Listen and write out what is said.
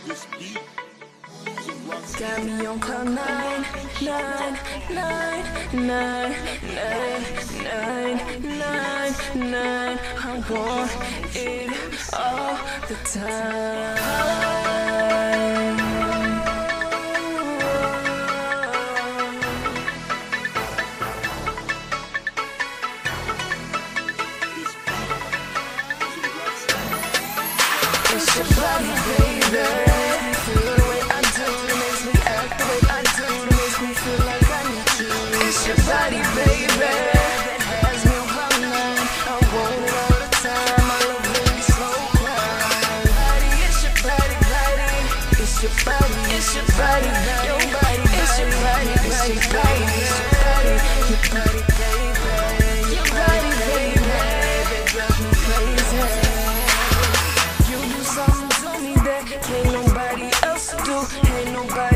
Got me on cloud nine, nine, nine, nine, nine, nine, nine, nine. I want it all the time. It's your body, baby. Feel the way I do, makes me act the way I do, makes me feel like I need you. It's your body, baby, that has me on cloud nine. I want it all the time. I love when you slow climb. It's your body, body. It's your body, it's your body, your body, it's your body, it's your body, it's your body, your body, baby, your body, baby, that drives me crazy. Can't nobody else do, ain't nobody